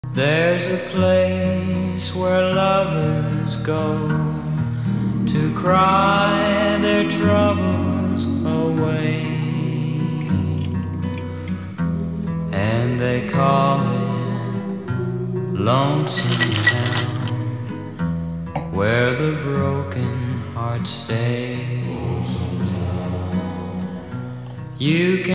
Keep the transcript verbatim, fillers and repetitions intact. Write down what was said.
There's a place where lovers go to cry their troubles away, and they call it Lonesome Town, where the broken hearts stay. You can